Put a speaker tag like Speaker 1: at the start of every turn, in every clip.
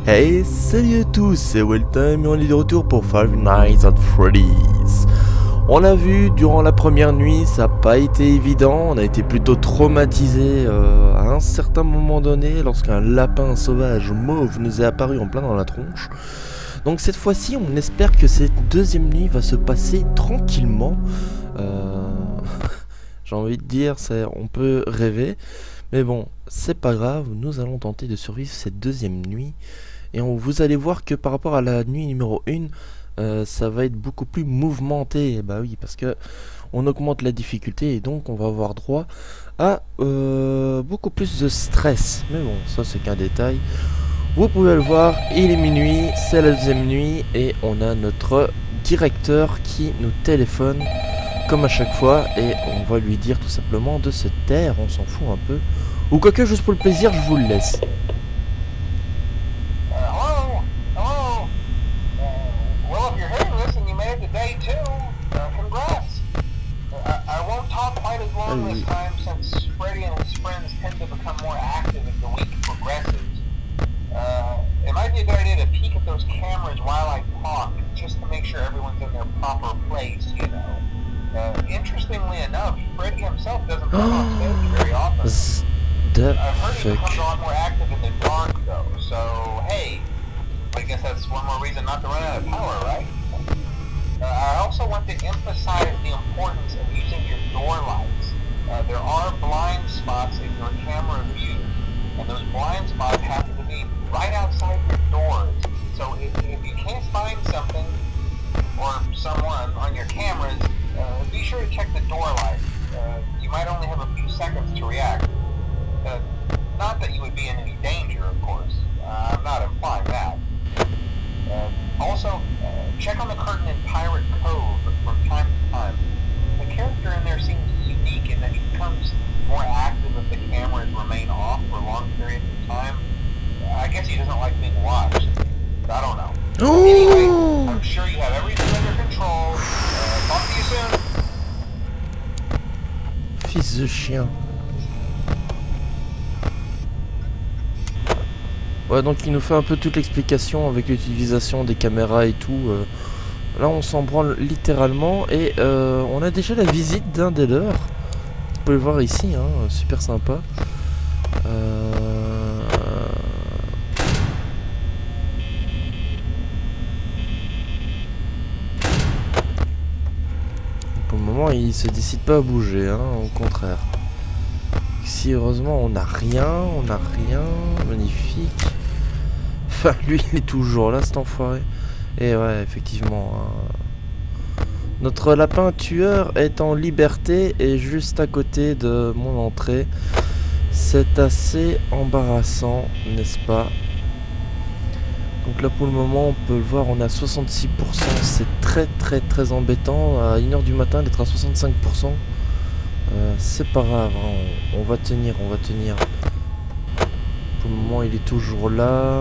Speaker 1: Hey, salut à tous, c'est Welltime et on est de retour pour Five Nights at Freddy's. On a vu durant la première nuit, ça n'a pas été évident, on a été plutôt traumatisé à un certain moment donné lorsqu'un lapin sauvage mauve nous est apparu en plein dans la tronche. Donc cette fois-ci, on espère que cette deuxième nuit va se passer tranquillement. J'ai envie de dire, on peut rêver, mais bon, c'est pas grave, nous allons tenter de survivre cette deuxième nuit. Et vous allez voir que par rapport à la nuit numéro 1, ça va être beaucoup plus mouvementé. Et bah oui, parce que on augmente la difficulté et donc on va avoir droit à beaucoup plus de stress. Mais bon, ça c'est qu'un détail. Vous pouvez le voir, il est minuit, c'est la deuxième nuit et on a notre directeur qui nous téléphone comme à chaque fois et on va lui dire tout simplement de se taire, on s'en fout un peu. Ou quoique juste pour le plaisir, je vous le laisse.
Speaker 2: This time, since Freddy and his friends tend to become more active as the week progresses. It might be a good idea to peek at those cameras while I talk, just to make sure everyone's in their proper place, you know. Interestingly enough, Freddy himself doesn't come on stage very often. I've heard he becomes a lot more active in the dark, though, so hey, I guess that's one more reason not to run out of power, right? I also want to emphasize the importance of using your door lights. There are blind spots in your camera view, and those blind spots happen to be right outside your doors. So if you can't find something or someone on your cameras, be sure to check the door light. You might only have a few seconds to react. Not that you would be in any danger, of course. I'm not implying that. Also, check on the curtain in Pirate Cove from time to time. The character in there seems unique in that he becomes more active if the cameras remain off for long periods of time. I guess he doesn't like being watched. I don't know.
Speaker 1: Ooh.
Speaker 2: Anyway, I'm sure you have everything under control. Talk to you soon.
Speaker 1: Fils de chien. Ouais, donc il nous fait un peu toute l'explication avec l'utilisation des caméras et tout. Là on s'en branle littéralement et on a déjà la visite d'un des leurs. Vous pouvez le voir ici, hein, super sympa. Pour le moment il se décide pas à bouger, hein, au contraire. Ici heureusement on n'a rien, magnifique. Enfin lui il est toujours là cet enfoiré. Et ouais effectivement notre lapin tueur est en liberté et juste à côté de mon entrée. C'est assez embarrassant, n'est-ce pas? Donc là pour le moment on peut le voir, on est à 66%, c'est très embêtant à 1h du matin d'être à 65%. C'est pas grave, hein, on va tenir. Pour le moment il est toujours là.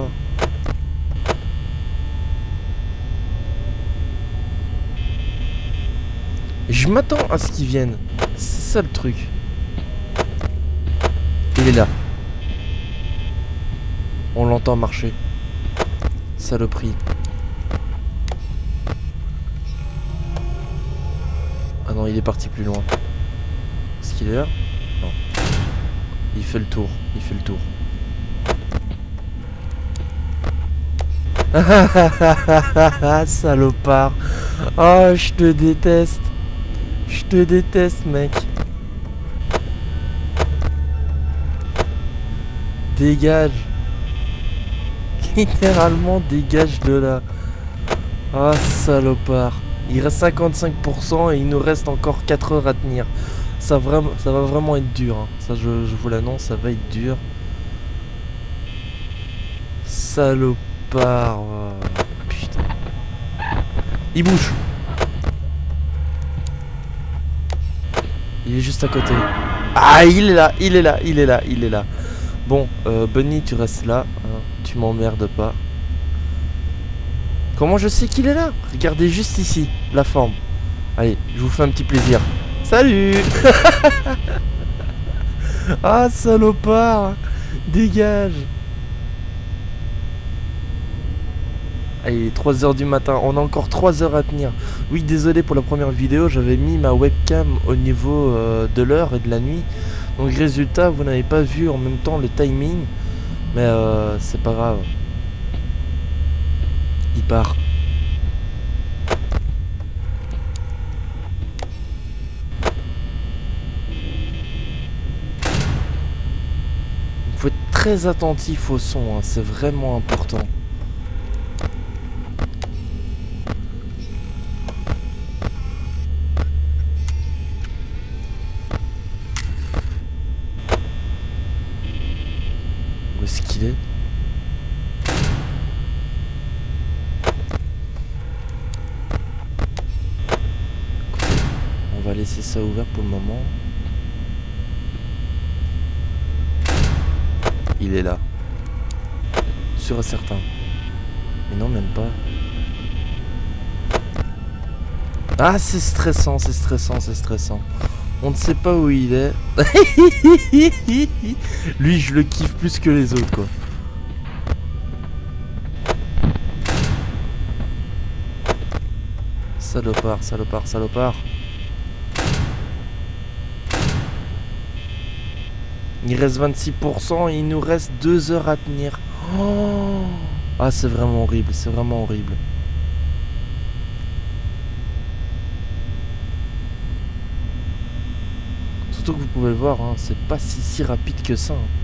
Speaker 1: Je m'attends à ce qu'il vienne. C'est ça le truc. Il est là. On l'entend marcher. Saloperie. Ah non, il est parti plus loin. Est-ce qu'il est là? Non. Il fait le tour. Salopard. Oh, je te déteste. Mec. Dégage. Littéralement, dégage de là. Ah, salopard. Il reste 55% et il nous reste encore 4 heures à tenir. Ça va vraiment être dur. Hein. Ça, je vous l'annonce, ça va être dur. Salopard. Oh, putain. Il bouge. Il est juste à côté. Ah, il est là. Bon, Bunny, tu restes là. Hein, tu m'emmerdes pas. Comment je sais qu'il est là? Regardez juste ici, la forme. Allez, je vous fais un petit plaisir. Salut. Ah, salopard. Dégage. Allez, il est 3 h du matin, on a encore 3 heures à tenir. Oui, désolé pour la première vidéo, j'avais mis ma webcam au niveau de l'heure et de la nuit. Donc résultat, vous n'avez pas vu en même temps le timing. Mais c'est pas grave. Il part. Il faut être très attentif au son, hein, c'est vraiment important. Où est-ce qu'il est? On va laisser ça ouvert pour le moment. Il est là. Sûr et certain. Mais non, même pas. Ah, c'est stressant, c'est stressant, c'est stressant. On ne sait pas où il est. Lui, je le kiffe plus que les autres, quoi. Salopard, salopard, salopard. Il reste 26% et il nous reste 2 heures à tenir. Oh, ah, c'est vraiment horrible, c'est vraiment horrible. Surtout que vous pouvez le voir, hein, c'est pas si rapide que ça. Hein.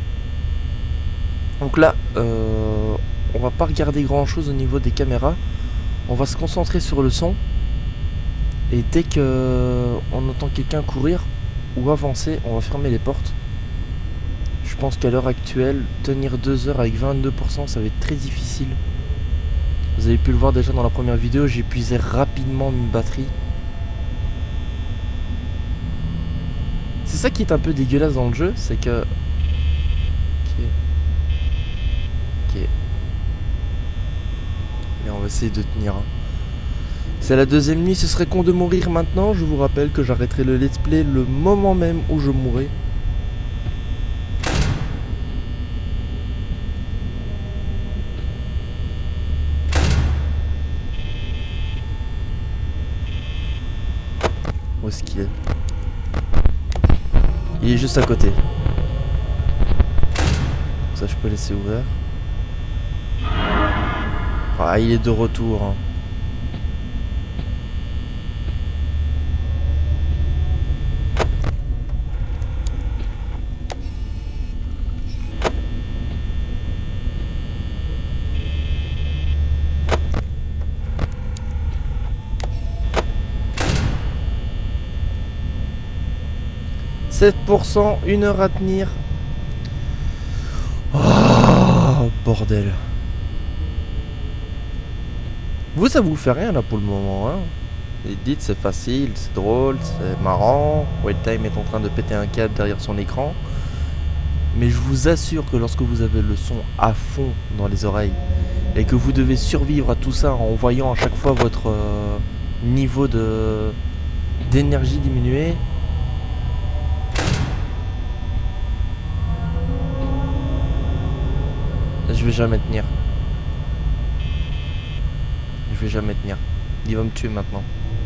Speaker 1: Donc là, on va pas regarder grand chose au niveau des caméras. On va se concentrer sur le son. Et dès que on entend quelqu'un courir ou avancer, on va fermer les portes. Je pense qu'à l'heure actuelle, tenir 2 heures avec 22%, ça va être très difficile. Vous avez pu le voir déjà dans la première vidéo, j'ai épuisé rapidement une batterie. C'est ça qui est un peu dégueulasse dans le jeu, c'est que... Ok. Et on va essayer de tenir. C'est la deuxième nuit, ce serait con de mourir maintenant. Je vous rappelle que j'arrêterai le let's play le moment même où je mourrai. Où est-ce qu'il est? Il est juste à côté. Ça je peux laisser ouvert. Ah, il est de retour. Hein. « 7%, 1 heure à tenir. » Oh, bordel. Vous, ça vous fait rien là pour le moment, hein? Et dites, c'est facile, c'est drôle, c'est marrant. Wildtime est en train de péter un câble derrière son écran. Mais je vous assure que lorsque vous avez le son à fond dans les oreilles et que vous devez survivre à tout ça en voyant à chaque fois votre niveau d'énergie diminuer, je vais jamais tenir. Je vais jamais tenir. Il va me tuer maintenant.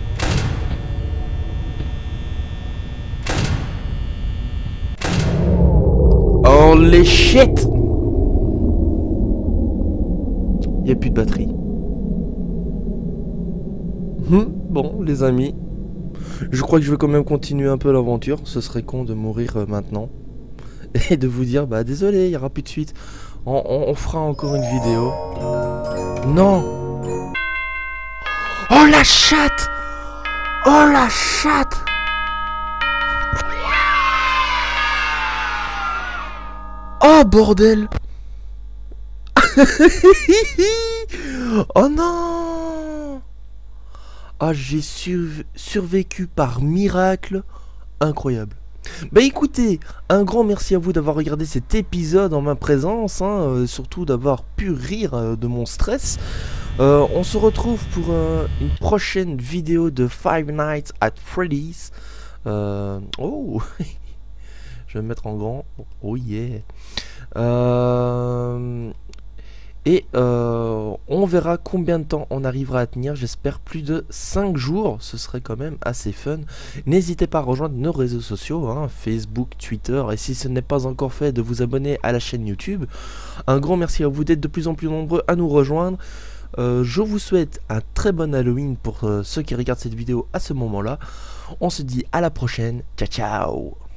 Speaker 1: Oh les shit! Il n'y a plus de batterie. Bon les amis, je crois que je vais quand même continuer un peu l'aventure. Ce serait con de mourir maintenant. Et de vous dire bah désolé, il n'y aura plus de suite. On fera encore une vidéo. Non! Oh la chatte! Oh la chatte! Oh bordel! Oh non! Ah, j'ai survécu par miracle. Incroyable. Bah écoutez, un grand merci à vous d'avoir regardé cet épisode en ma présence, hein, surtout d'avoir pu rire de mon stress. On se retrouve pour une prochaine vidéo de Five Nights at Freddy's. Oh, je vais me mettre en grand. Oh yeah. Et on On verra combien de temps on arrivera à tenir. J'espère plus de 5 jours. Ce serait quand même assez fun. N'hésitez pas à rejoindre nos réseaux sociaux, hein, Facebook, Twitter. Et si ce n'est pas encore fait, de vous abonner à la chaîne YouTube. Un grand merci à vous d'être de plus en plus nombreux à nous rejoindre. Je vous souhaite un très bon Halloween pour ceux qui regardent cette vidéo à ce moment-là. On se dit à la prochaine. Ciao, ciao.